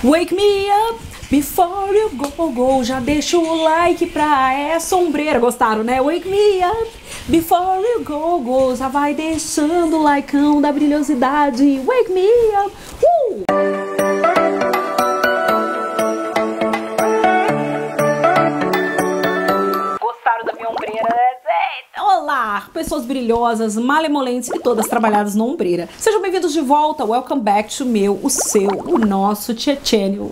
Wake me up before you go. Já deixa o like pra essa ombreira. Gostaram, né? Wake me up before you go. Já vai deixando o likeão da brilhosidade. Wake me up. Gostaram da minha ombreira, né? Olá, pessoas brilhosas, malemolentes e todas trabalhadas na ombreira. Sejam bem-vindos de volta. Welcome back to o seu, o nosso Tchetchênio.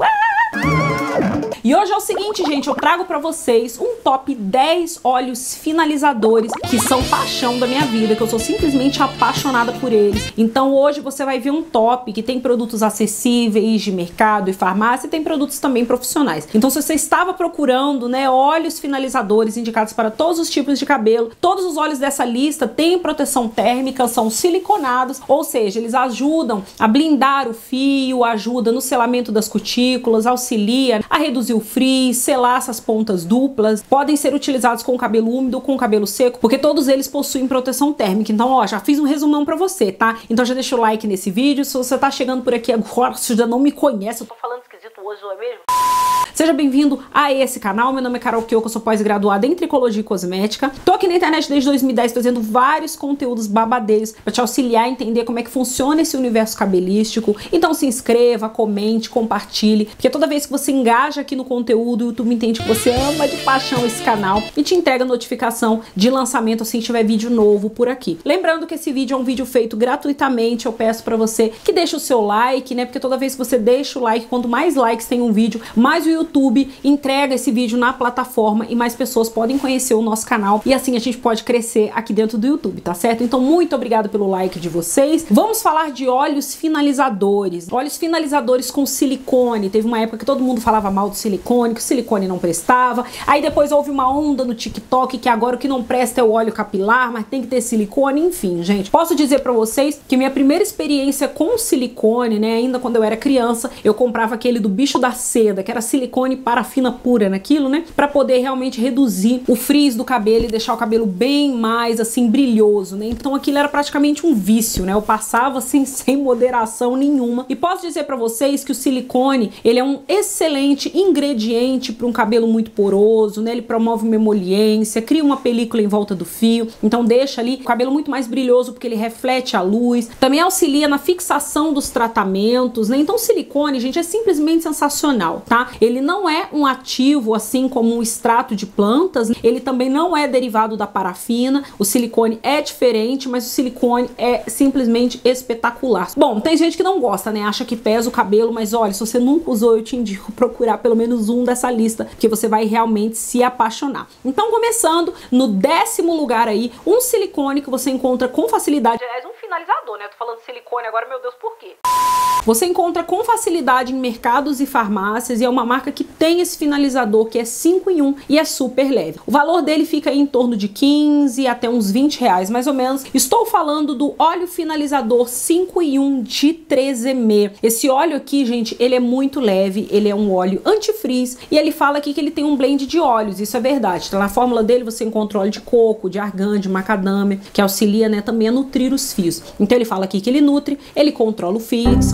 E hoje é o seguinte, gente, eu trago pra vocês um top 10 óleos finalizadores que são paixão da minha vida, que eu sou simplesmente apaixonada por eles. Então hoje você vai ver um top que tem produtos acessíveis de mercado e farmácia e tem produtos também profissionais. Então se você estava procurando, né, óleos finalizadores indicados para todos os tipos de cabelo, todos os óleos dessa lista têm proteção térmica, são siliconados, ou seja, eles ajudam a blindar o fio, ajudam no selamento das cutículas, auxilia a reduzir o frizz, selar essas pontas duplas, podem ser utilizados com o cabelo úmido ou com o cabelo seco, porque todos eles possuem proteção térmica. Então, ó, já fiz um resumão pra você, tá? Então já deixa o like nesse vídeo. Se você tá chegando por aqui agora, se já não me conhece, eu tô falando esquisito hoje, não é mesmo? Seja bem-vindo a esse canal. Meu nome é Carol Kyoko, eu sou pós-graduada em tricologia e cosmética. Tô aqui na internet desde 2010 trazendo vários conteúdos babadeiros para te auxiliar a entender como é que funciona esse universo cabelístico. Então se inscreva, comente, compartilhe, porque toda vez que você engaja aqui no conteúdo, o YouTube entende que você ama de paixão esse canal e te entrega notificação de lançamento assim que tiver vídeo novo por aqui. Lembrando que esse vídeo é um vídeo feito gratuitamente, eu peço para você que deixe o seu like, né? Porque toda vez que você deixa o like, quanto mais likes tem um vídeo, mais o YouTube entrega esse vídeo na plataforma e mais pessoas podem conhecer o nosso canal e assim a gente pode crescer aqui dentro do YouTube, tá certo? Então muito obrigada pelo like de vocês. Vamos falar de óleos finalizadores. Óleos finalizadores com silicone. Teve uma época que todo mundo falava mal do silicone, que o silicone não prestava. Aí depois houve uma onda no TikTok que agora o que não presta é o óleo capilar, mas tem que ter silicone. Enfim, gente, posso dizer pra vocês que minha primeira experiência com silicone, né, ainda quando eu era criança, eu comprava aquele do bicho da seda, que era silicone parafina pura naquilo, né? Pra poder realmente reduzir o frizz do cabelo e deixar o cabelo bem mais, assim, brilhoso, né? Então aquilo era praticamente um vício, né? Eu passava, assim, sem moderação nenhuma. E posso dizer pra vocês que o silicone, ele é um excelente ingrediente para um cabelo muito poroso, né? Ele promove uma emoliência, cria uma película em volta do fio, então deixa ali o cabelo muito mais brilhoso porque ele reflete a luz. Também auxilia na fixação dos tratamentos, né? Então o silicone, gente, é simplesmente sensacional, tá? Ele não é um ativo assim como um extrato de plantas, ele também não é derivado da parafina, o silicone é diferente, mas o silicone é simplesmente espetacular. Bom, tem gente que não gosta, né, acha que pesa o cabelo, mas olha, se você nunca usou, eu te indico procurar pelo menos um dessa lista, que você vai realmente se apaixonar. Então, começando no 10º lugar aí, um silicone que você encontra com facilidade, aliás, um finalizador, né, eu tô falando silicone agora, meu Deus, por quê? Você encontra com facilidade em mercados e farmácias e é uma marca que tem esse finalizador que é 5 em 1 e é super leve. O valor dele fica aí em torno de 15 até uns 20 reais mais ou menos. Estou falando do óleo finalizador 5 em 1 de 3M. Esse óleo aqui, gente, ele é muito leve, ele é um óleo anti-frizz e ele fala aqui que ele tem um blend de óleos, isso é verdade. Então, na fórmula dele você encontra óleo de coco, de argan, de macadâmia, que auxilia, né, também a nutrir os fios. Então ele fala aqui que ele nutre, ele controla o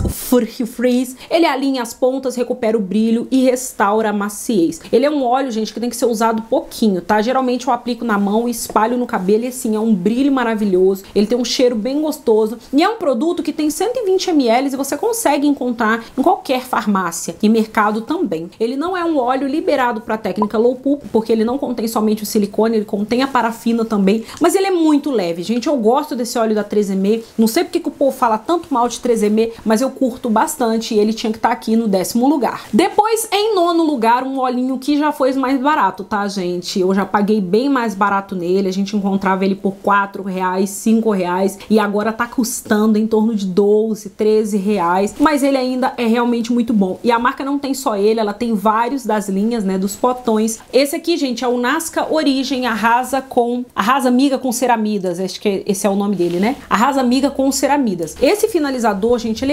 frizz, ele alinha as pontas, recupera o brilho e restaura a maciez. Ele é um óleo, gente, que tem que ser usado pouquinho, tá? Geralmente eu aplico na mão e espalho no cabelo e assim, é um brilho maravilhoso, ele tem um cheiro bem gostoso e é um produto que tem 120 ml e você consegue encontrar em qualquer farmácia e mercado também. Ele não é um óleo liberado para técnica low pulp, porque ele não contém somente o silicone, ele contém a parafina também, mas ele é muito leve, gente. Eu gosto desse óleo da 3M, não sei porque que o povo fala tanto mal de 3M, mas eu curto bastante e ele tinha que estar aqui no 10º lugar. Depois, em 9º lugar, um olhinho que já foi mais barato, tá, gente? Eu já paguei bem mais barato nele, a gente encontrava ele por 4 reais, 5 reais e agora tá custando em torno de 12, 13 reais, mas ele ainda é realmente muito bom. E a marca não tem só ele, ela tem vários das linhas, né, dos potões. Esse aqui, gente, é o Nasca Origem Arrasa Amiga com Ceramidas, acho que esse é o nome dele, né? Arrasa Amiga com Ceramidas. Esse finalizador, gente, ele é muito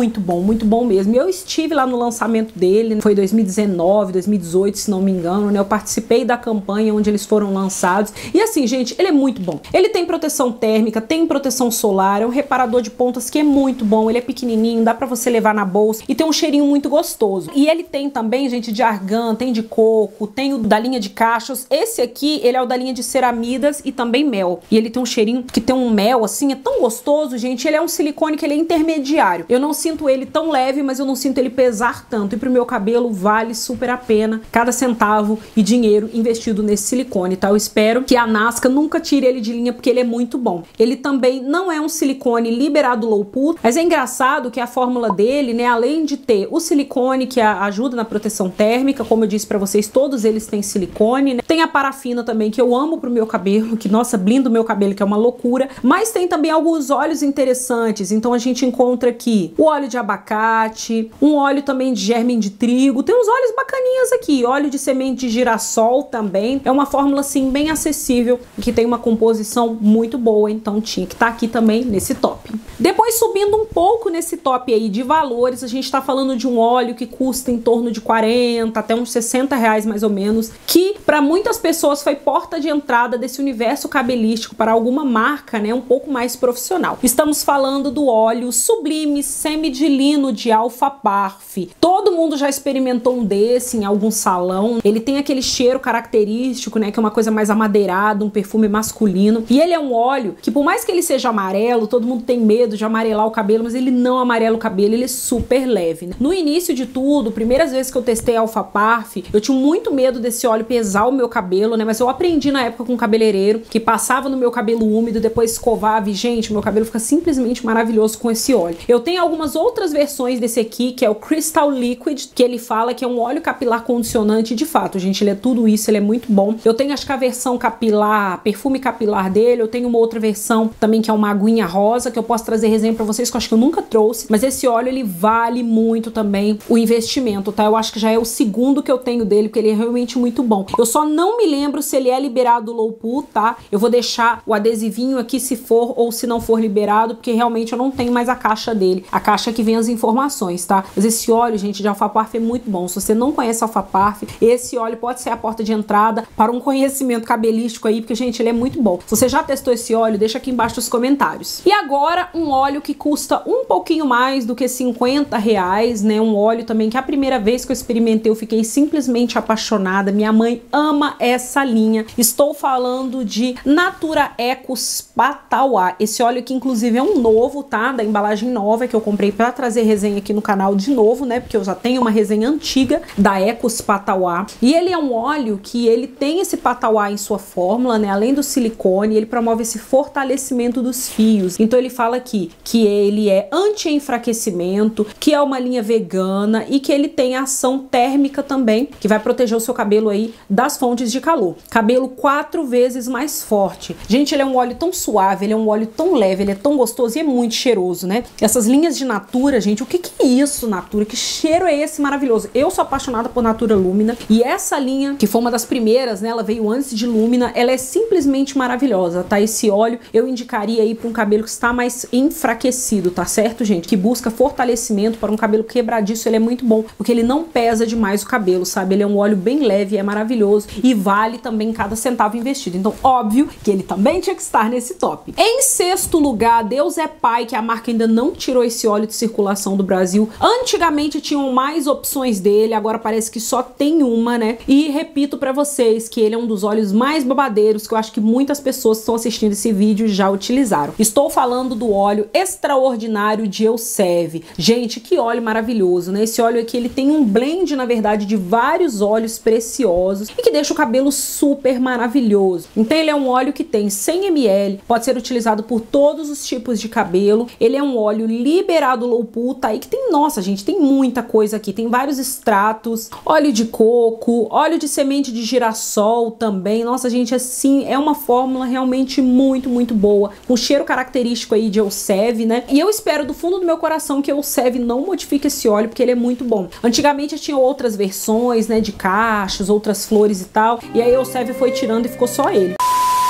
muito bom mesmo. Eu estive lá no lançamento dele, foi 2019, 2018, se não me engano, né? Eu participei da campanha onde eles foram lançados. E assim, gente, ele é muito bom. Ele tem proteção térmica, tem proteção solar, é um reparador de pontas que é muito bom. Ele é pequenininho, dá pra você levar na bolsa e tem um cheirinho muito gostoso. E ele tem também, gente, de argan, tem de coco, tem o da linha de cachos. Esse aqui, ele é o da linha de ceramidas e também mel. E ele tem um cheirinho que tem um mel, assim, é tão gostoso, gente. Ele é um silicone que ele é intermediário. Eu não sinto ele tão leve, mas eu não sinto ele pesar tanto. E pro meu cabelo vale super a pena cada centavo e dinheiro investido nesse silicone, tá? Eu espero que a Nasca nunca tire ele de linha, porque ele é muito bom. Ele também não é um silicone liberado low pool, mas é engraçado que a fórmula dele, né, além de ter o silicone que ajuda na proteção térmica, como eu disse pra vocês, todos eles têm silicone, né? Tem a parafina também, que eu amo pro meu cabelo, que, nossa, blinda o meu cabelo, que é uma loucura. Mas tem também alguns óleos interessantes. Então a gente encontra aqui o óleo de abacate, um óleo também de germe de trigo, tem uns óleos bacaninhas aqui, óleo de semente de girassol também. É uma fórmula, assim, bem acessível, que tem uma composição muito boa, então tinha que estar aqui também nesse top. Depois, subindo um pouco nesse top aí de valores, a gente tá falando de um óleo que custa em torno de 40 até uns 60 reais mais ou menos, que para muitas pessoas foi porta de entrada desse universo cabelístico para alguma marca, né, um pouco mais profissional. Estamos falando do óleo Sublime Semidilino de Alpha Parf. Todo mundo já experimentou um desse em algum salão. Ele tem aquele cheiro característico, né, que é uma coisa mais amadeirada, um perfume masculino. E ele é um óleo que, por mais que ele seja amarelo, todo mundo tem medo de amarelar o cabelo, mas ele não amarela o cabelo, ele é super leve, né? No início de tudo, primeiras vezes que eu testei Alpha Parf, eu tinha muito medo desse óleo pesar o meu cabelo, né? Mas eu aprendi na época com um cabeleireiro que passava no meu cabelo úmido, depois escovava e, gente, meu cabelo fica simplesmente maravilhoso com esse óleo. Eu tenho algumas outras versões desse aqui, que é o Crystal Liquid, que ele fala que é um óleo capilar condicionante. De fato, gente, ele é tudo isso, ele é muito bom. Eu tenho, acho que a versão capilar, perfume capilar dele, eu tenho uma outra versão também que é uma aguinha rosa, que eu posso trazer resenha pra vocês, que eu acho que eu nunca trouxe, mas esse óleo, ele vale muito também o investimento, tá? Eu acho que já é o segundo que eu tenho dele, porque ele é realmente muito bom. Eu só não me lembro se ele é liberado low pool, tá? Eu vou deixar o adesivinho aqui se for ou se não for liberado, porque realmente eu não tenho mais a caixa dele, a caixa que vem as informações, tá? Mas esse óleo, gente, de Alpha Parf é muito bom. Se você não conhece Alpha Parf, esse óleo pode ser a porta de entrada para um conhecimento cabelístico aí, porque, gente, ele é muito bom. Se você já testou esse óleo, deixa aqui embaixo nos comentários. E agora, um óleo que custa um pouquinho mais do que 50 reais, né? Um óleo também que a primeira vez que eu experimentei eu fiquei simplesmente apaixonada. Minha mãe ama essa linha. Estou falando de Natura Ecos Patauá. Esse óleo aqui, inclusive, é um novo, tá? Da embalagem nova, que eu comprei pra trazer resenha aqui no canal de novo, né? Porque eu já tenho uma resenha antiga da Ecos Patauá. E ele é um óleo que ele tem esse patauá em sua fórmula, né? Além do silicone, ele promove esse fortalecimento dos fios. Então ele fala aqui que ele é anti-enfraquecimento, que é uma linha vegana e que ele tem ação térmica também, que vai proteger o seu cabelo aí das fontes de calor. Cabelo 4 vezes mais forte. Gente, ele é um óleo tão suave, ele é um óleo tão leve, ele é tão gostoso e é muito cheiroso, né? Essas linhas de Natura, gente, o que é isso, Natura? Que cheiro é esse maravilhoso? Eu sou apaixonada por Natura Lumina e essa linha, que foi uma das primeiras, né? Ela veio antes de Lumina, ela é simplesmente maravilhosa, tá? Esse óleo eu indicaria aí para um cabelo que está mais enfraquecido, tá certo, gente? Que busca fortalecimento para um cabelo quebradiço, ele é muito bom, porque ele não pesa demais o cabelo, sabe? Ele é um óleo bem leve, é maravilhoso e vale também cada centavo investido. Então, óbvio que ele também tinha que estar nesse top. Em sexto lugar, Deus é Pai, que a marca ainda não tirou esse óleo de circulação do Brasil. Antigamente tinham mais opções dele, agora parece que só tem uma, né? E repito pra vocês que ele é um dos óleos mais babadeiros, que eu acho que muitas pessoas que estão assistindo esse vídeo já utilizaram. Estou falando do óleo Extraordinário de Elseve. Gente, que óleo maravilhoso, né? Esse óleo aqui, ele tem um blend, na verdade, de vários óleos preciosos e que deixa o cabelo super maravilhoso. Então ele é um óleo que tem 100 ml, pode ser utilizado por todos os tipos de cabelo. Ele é um óleo liberado low pool, tá aí que tem, nossa, gente, tem muita coisa aqui. Tem vários extratos, óleo de coco, óleo de semente de girassol também. Nossa, gente, assim, é uma fórmula realmente muito, muito boa, com cheiro característico aí de Elseve, né? E eu espero do fundo do meu coração que Elseve não modifique esse óleo, porque ele é muito bom. Antigamente tinha outras versões, né, de cachos, outras flores e tal, e aí Elseve foi tirando e ficou só ele.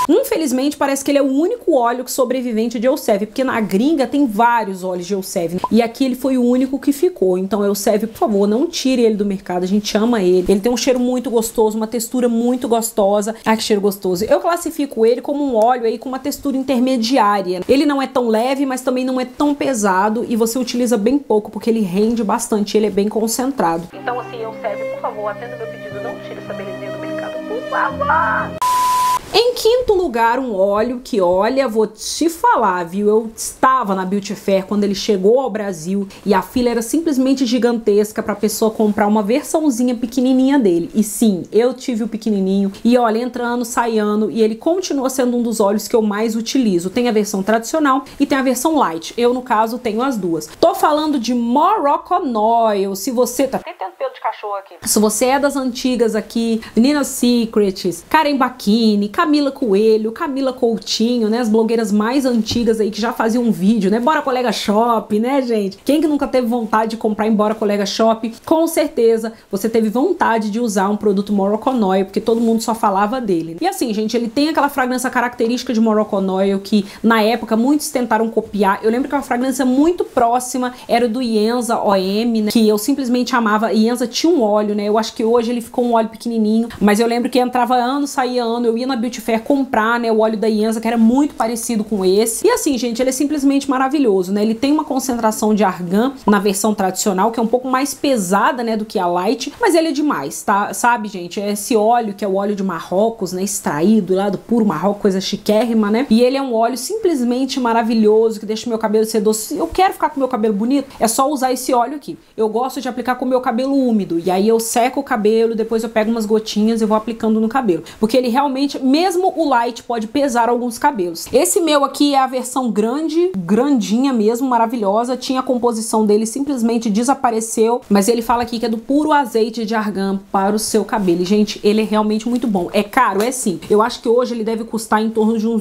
Infelizmente, parece que ele é o único óleo sobrevivente de Elseve, porque na gringa tem vários óleos de Elseve, e aqui ele foi o único que ficou. Então, Elseve, por favor, não tire ele do mercado, a gente ama ele. Ele tem um cheiro muito gostoso, uma textura muito gostosa. Ai, que cheiro gostoso. Eu classifico ele como um óleo aí com uma textura intermediária. Ele não é tão leve, mas também não é tão pesado, e você utiliza bem pouco, porque ele rende bastante, ele é bem concentrado. Então, assim, Elseve, por favor, atenda meu pedido, não tire essa belezinha do mercado, por favor! Em quinto lugar, um óleo que, olha, vou te falar, viu? Eu estava na Beauty Fair quando ele chegou ao Brasil e a fila era simplesmente gigantesca para a pessoa comprar uma versãozinha pequenininha dele. E sim, eu tive o pequenininho e, olha, entrando, saindo, e ele continua sendo um dos óleos que eu mais utilizo. Tem a versão tradicional e tem a versão light. Eu, no caso, tenho as duas. Tô falando de Moroccan Oil. Se você tá... Tem tanto pelo de cachorro aqui. Se você é das antigas aqui, Nina Secrets, Karen Bakini, Camila Coelho, Camila Coutinho, né? As blogueiras mais antigas aí que já faziam um vídeo, né? Bora Colega Shop, né, gente? Quem que nunca teve vontade de comprar em Bora Colega Shop? Com certeza você teve vontade de usar um produto Moroccan Oil, porque todo mundo só falava dele. E assim, gente, ele tem aquela fragrância característica de Moroccan Oil que na época muitos tentaram copiar. Eu lembro que uma fragrância muito próxima era o do Ienza OM, né? Que eu simplesmente amava. Ienza tinha um óleo, né? Eu acho que hoje ele ficou um óleo pequenininho, mas eu lembro que entrava ano, saía ano, eu ia na Beauty Fair comprar, né, o óleo da Ienza, que era muito parecido com esse. E assim, gente, ele é simplesmente maravilhoso, né? Ele tem uma concentração de argan na versão tradicional, que é um pouco mais pesada, né, do que a light, mas ele é demais, tá? Sabe, gente? É esse óleo que é o óleo de Marrocos, né, extraído lá do puro Marrocos, coisa chiquérrima, né? E ele é um óleo simplesmente maravilhoso, que deixa o meu cabelo sedoso. Se eu quero ficar com o meu cabelo bonito, é só usar esse óleo aqui. Eu gosto de aplicar com o meu cabelo úmido, e aí eu seco o cabelo, depois eu pego umas gotinhas e vou aplicando no cabelo, porque ele realmente, mesmo o light pode pesar alguns cabelos. Esse meu aqui é a versão grande, grandinha mesmo, maravilhosa. Tinha a composição dele, simplesmente desapareceu, mas ele fala aqui que é do puro azeite de argan para o seu cabelo. E, gente, ele é realmente muito bom. É caro? É sim. Eu acho que hoje ele deve custar em torno de uns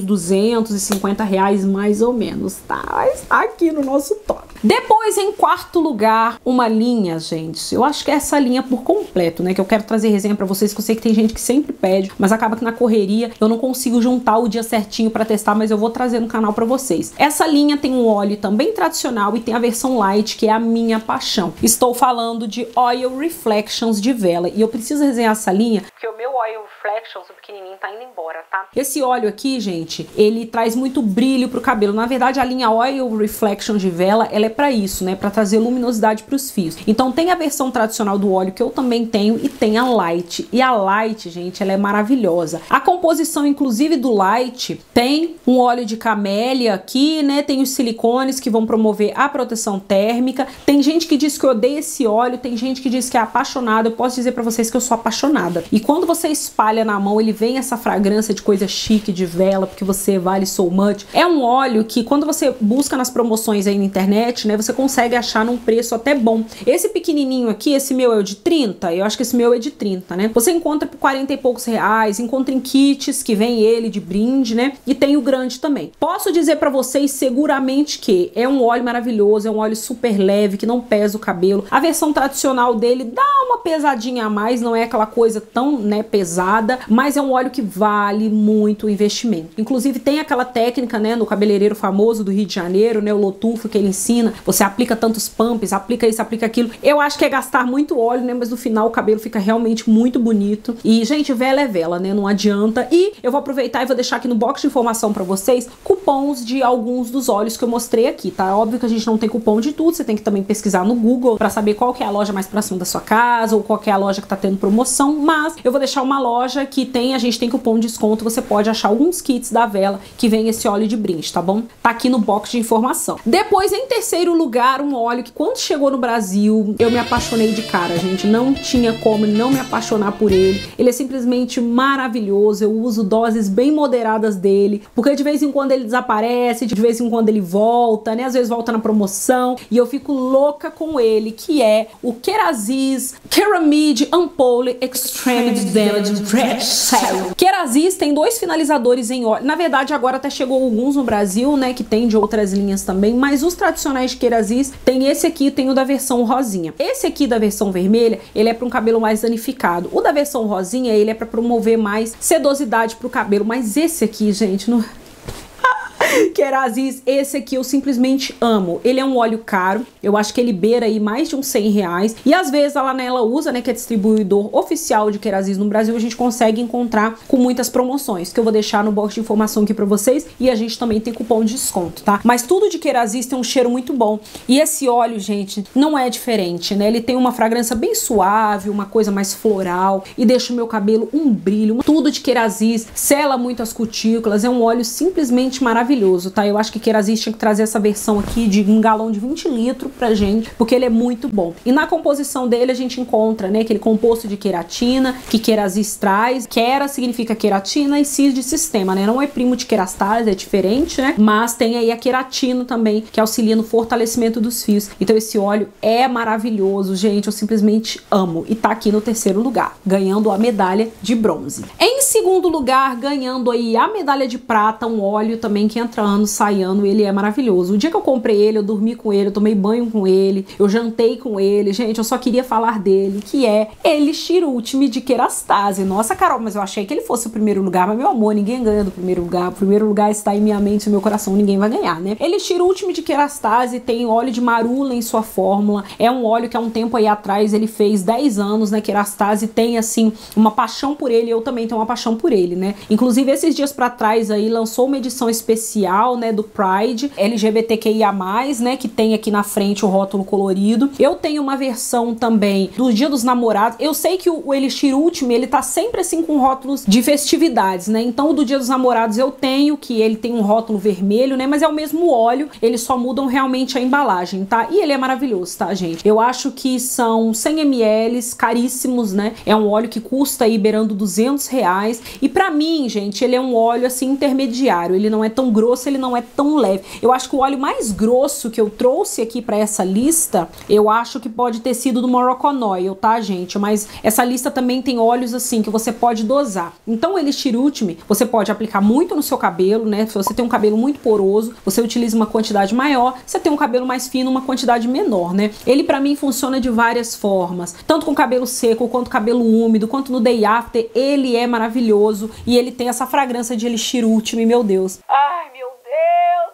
R$250 mais ou menos, tá? Mas tá aqui no nosso top. Depois, em quarto lugar, uma linha, gente. Eu acho que é essa linha por completo, né? Que eu quero trazer resenha pra vocês, que eu sei que tem gente que sempre pede, mas acaba que na correria eu não consigo juntar o dia certinho pra testar, mas eu vou trazer no canal pra vocês. Essa linha tem um óleo também tradicional e tem a versão light, que é a minha paixão. Estou falando de Oil Reflections de vela. E eu preciso resenhar essa linha, porque o meu Oil Reflections, o pequenininho, tá indo embora, tá? Esse óleo aqui, gente, ele traz muito brilho pro cabelo. Na verdade, a linha Oil Reflections de vela, ela é pra isso, né? Pra trazer luminosidade pros fios. Então tem a versão tradicional do óleo, que eu também tenho, e tem a light. E a light, gente, ela é maravilhosa. A composição, inclusive, do light tem um óleo de camélia aqui, né? Tem os silicones que vão promover a proteção térmica. Tem gente que diz que odeia esse óleo, tem gente que diz que é apaixonada. Eu posso dizer pra vocês que eu sou apaixonada. E quando você espalha na mão, ele vem essa fragrância de coisa chique, de vela, porque você vale so much. É um óleo que quando você busca nas promoções aí na internet, né, você consegue achar num preço até bom. Esse pequenininho aqui, esse meu é o de 30, eu acho que esse meu é de 30, né? Você encontra por 40 e poucos reais, encontra em kits que vem ele de brinde, né? E tem o grande também. Posso dizer pra vocês seguramente que é um óleo maravilhoso, é um óleo super leve, que não pesa o cabelo. A versão tradicional dele dá uma pesadinha a mais, não é aquela coisa tão, né, pesada, mas é um óleo que vale muito o investimento. Inclusive tem aquela técnica, né, no cabeleireiro famoso do Rio de Janeiro, né, o Lotufo, que ele ensina, você aplica tantos pumps, aplica isso, aplica aquilo. Eu acho que é gastar muito óleo, né, mas no final o cabelo fica realmente muito bonito. E, gente, vela é vela, né, não adianta. E eu vou aproveitar e vou deixar aqui no box de informação pra vocês cupons de alguns dos óleos que eu mostrei aqui, tá? Óbvio que a gente não tem cupom de tudo, você tem que também pesquisar no Google pra saber qual que é a loja mais próxima da sua casa ou qual que é a loja que tá tendo promoção, mas eu vou deixar uma loja que tem, a gente tem cupom de desconto, você pode achar alguns kits da vela que vem esse óleo de brinde, tá bom? Tá aqui no box de informação. Depois, em terceiro lugar, um óleo que quando chegou no Brasil, eu me apaixonei de cara, gente. Não tinha como não me apaixonar por ele. Ele é simplesmente maravilhoso, eu uso doses bem moderadas dele, porque de vez em quando ele desaparece, de vez em quando ele volta, né? Às vezes volta na promoção, e eu fico louca com ele, que é o Keraziz Ceramide Ampoule Extreme Damage Fresh Serum. Kerastase tem 2 finalizadores em óleo. Na verdade, agora até chegou alguns no Brasil, né, que tem de outras linhas também, mas os tradicionais de Kerastase tem esse aqui, tem o da versão rosinha. Esse aqui da versão vermelha, ele é para um cabelo mais danificado. O da versão rosinha, ele é para promover mais sedosidade pro cabelo, mas esse aqui, gente, não... Kerastase, esse aqui eu simplesmente amo. Ele é um óleo caro, eu acho que ele beira aí mais de uns R$100. E às vezes a Lanella usa, né, que é distribuidor oficial de Kerastase no Brasil, a gente consegue encontrar com muitas promoções, que eu vou deixar no box de informação aqui pra vocês. E a gente também tem cupom de desconto, tá? Mas tudo de Kerastase tem um cheiro muito bom. E esse óleo, gente, não é diferente, né? Ele tem uma fragrância bem suave, uma coisa mais floral e deixa o meu cabelo um brilho. Tudo de Kerastase, sela muito as cutículas, é um óleo simplesmente maravilhoso, tá? Eu acho que Kerastase tinha que trazer essa versão aqui de um galão de 20 litros pra gente, porque ele é muito bom. E na composição dele a gente encontra, né, aquele composto de queratina que Kerastase traz. Kera significa queratina e cis de sistema, né? Não é primo de Kerastase, é diferente, né? Mas tem aí a queratina também, que auxilia no fortalecimento dos fios. Então esse óleo é maravilhoso, gente. Eu simplesmente amo. E tá aqui no 3º lugar, ganhando a medalha de bronze. Em 2º lugar, ganhando aí a medalha de prata, um óleo também que entra ano, sai ano, ele é maravilhoso. O dia que eu comprei ele, eu dormi com ele, eu tomei banho com ele, eu jantei com ele, gente, eu só queria falar dele, que é Elixir Ultimate de Kerastase. Nossa, Carol, mas eu achei que ele fosse o 1º lugar, mas meu amor, ninguém ganha do 1º lugar. O 1º lugar está em minha mente e meu coração, ninguém vai ganhar, né? Elixir Ultimate de Kerastase tem óleo de marula em sua fórmula, é um óleo que há um tempo aí atrás ele fez 10 anos, né? Kerastase tem, assim, uma paixão por ele, eu também tenho uma paixão por ele, né? Inclusive, esses dias pra trás aí, lançou uma edição especial, né, do Pride LGBTQIA+, né, que tem aqui na frente o rótulo colorido. Eu tenho uma versão também do Dia dos Namorados. Eu sei que o Elixir Ultimate, ele tá sempre assim com rótulos de festividades, né? Então o do Dia dos Namorados eu tenho, que ele tem um rótulo vermelho, né, mas é o mesmo óleo, eles só mudam realmente a embalagem, tá? E ele é maravilhoso, tá, gente? Eu acho que são 100 ml, caríssimos, né? É um óleo que custa aí beirando R$200. E pra mim, gente, ele é um óleo assim intermediário. Ele não é tão grosso, ele não é tão leve. Eu acho que o óleo mais grosso que eu trouxe aqui pra essa lista, eu acho que pode ter sido do Moroccan Oil, tá, gente? Mas essa lista também tem óleos assim que você pode dosar. Então o Elixir Ultimate, você pode aplicar muito no seu cabelo, né? Se você tem um cabelo muito poroso, você utiliza uma quantidade maior. Se você tem um cabelo mais fino, uma quantidade menor, né? Ele pra mim funciona de várias formas, tanto com cabelo seco, quanto cabelo úmido, quanto no day after. Ele é maravilhoso e ele tem essa fragrância de Elixir Ultimate, meu Deus. Ai, meu Deus,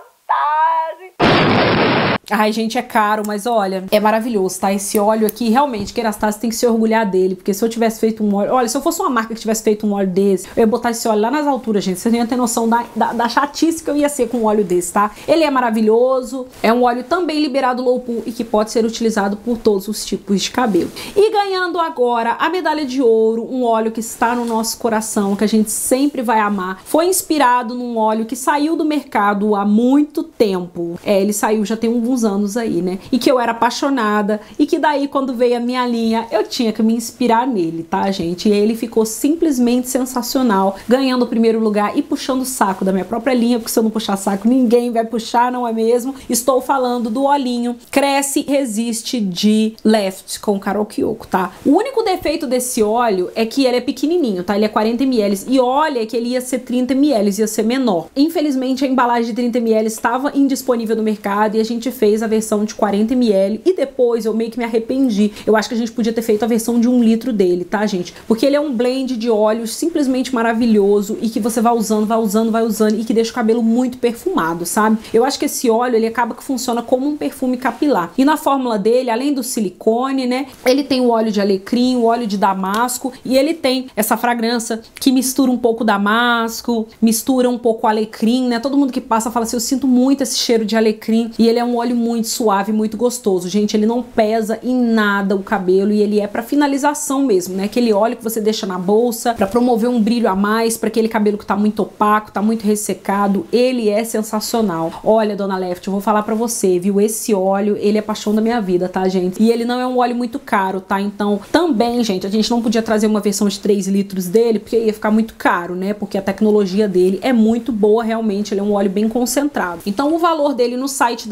Kerastase! Ai, gente, é caro, mas olha, é maravilhoso, tá? Esse óleo aqui, realmente, Kerastase tem que se orgulhar dele, porque se eu tivesse feito um óleo... Olha, se eu fosse uma marca que tivesse feito um óleo desse, eu ia botar esse óleo lá nas alturas, gente. Vocês não iam ter noção da chatice que eu ia ser com um óleo desse, tá? Ele é maravilhoso, é um óleo também liberado low pool e que pode ser utilizado por todos os tipos de cabelo. E ganhando agora a medalha de ouro, um óleo que está no nosso coração, que a gente sempre vai amar, foi inspirado num óleo que saiu do mercado há muito tempo. Ele saiu já tem alguns anos aí, né? E que eu era apaixonada e que daí quando veio a minha linha eu tinha que me inspirar nele, tá, gente? E ele ficou simplesmente sensacional, ganhando o 1º lugar e puxando o saco da minha própria linha, porque se eu não puxar saco ninguém vai puxar, não é mesmo? Estou falando do olhinho Cresce Resiste de Left com Carol Kiyoko, tá? O único defeito desse óleo é que ele é pequenininho, tá? Ele é 40 ml e olha que ele ia ser 30 ml, ia ser menor. Infelizmente a embalagem de 30 ml estava indisponível no mercado e a gente fez a versão de 40 ml e depois eu meio que me arrependi. Eu acho que a gente podia ter feito a versão de 1 litro dele, tá, gente? Porque ele é um blend de óleos simplesmente maravilhoso e que você vai usando, vai usando, vai usando e que deixa o cabelo muito perfumado, sabe? Eu acho que esse óleo, ele acaba que funciona como um perfume capilar. E na fórmula dele, além do silicone, né, ele tem o óleo de alecrim, o óleo de damasco e ele tem essa fragrância que mistura um pouco damasco, mistura um pouco alecrim, né? Todo mundo que passa fala assim, eu sinto muito esse cheiro de alecrim e ele é um óleo muito suave, muito gostoso, gente. Ele não pesa em nada o cabelo e ele é pra finalização mesmo, né? Aquele óleo que você deixa na bolsa pra promover um brilho a mais, pra aquele cabelo que tá muito opaco, tá muito ressecado. Ele é sensacional. Olha, dona Left, eu vou falar pra você, viu? Esse óleo, ele é paixão da minha vida, tá, gente? E ele não é um óleo muito caro, tá? Então, também, gente, a gente não podia trazer uma versão de 3 litros dele, porque ia ficar muito caro, né? Porque a tecnologia dele é muito boa, realmente. Ele é um óleo bem concentrado. Então, o valor dele no site da Left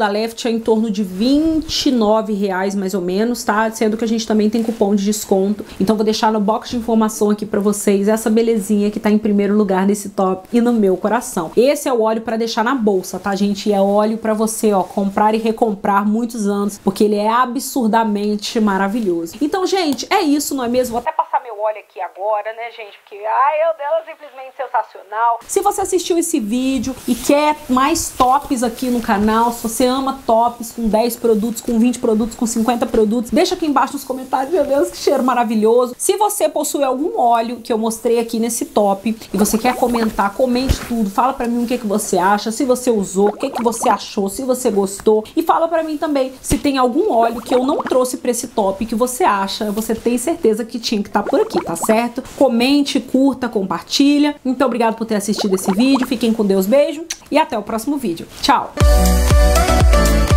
é em torno de R$29 mais ou menos, tá? Sendo que a gente também tem cupom de desconto. Então vou deixar no box de informação aqui pra vocês essa belezinha que tá em primeiro lugar nesse top e no meu coração. Esse é o óleo pra deixar na bolsa, tá, gente? É óleo pra você, ó, comprar e recomprar muitos anos, porque ele é absurdamente maravilhoso. Então, gente, é isso, não é mesmo? Vou até passar meu óleo aqui agora, né, gente? Porque, ai, meu Deus, é simplesmente sensacional. Se você assistiu esse vídeo e quer mais tops aqui no canal, se você ama tops com 10 produtos, com 20 produtos, com 50 produtos, deixa aqui embaixo nos comentários. Meu Deus, que cheiro maravilhoso. Se você possui algum óleo que eu mostrei aqui nesse top e você quer comentar, comente tudo, fala pra mim o que você acha, se você usou, o que você achou, se você gostou, e fala pra mim também se tem algum óleo que eu não trouxe pra esse top que você acha, você tem certeza que tinha que estar por aqui, tá certo? Comente, curta, compartilha. Muito obrigado por ter assistido esse vídeo, fiquem com Deus, beijo e até o próximo vídeo. Tchau!